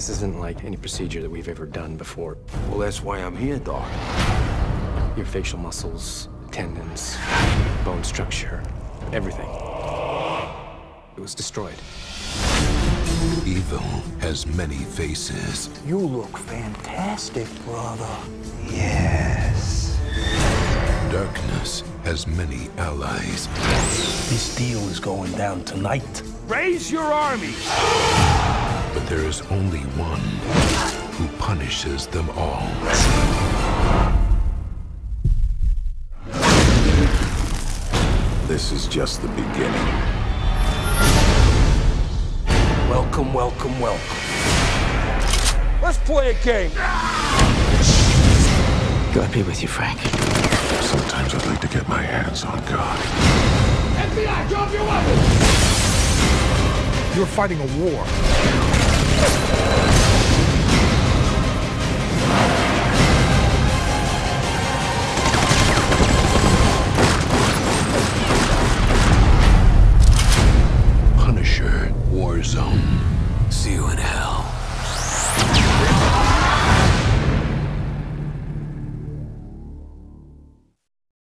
This isn't like any procedure that we've ever done before. Well, that's why I'm here, Doc. Your facial muscles, tendons, bone structure, everything. It was destroyed. Evil has many faces. You look fantastic, brother. Yes. Darkness has many allies. This deal is going down tonight. Raise your army! But there is only one who punishes them all. This is just the beginning. Welcome, welcome, welcome. Let's play a game! God be with you, Frank. Sometimes I'd like to get my hands on God. FBI, drop your weapons! You're fighting a war.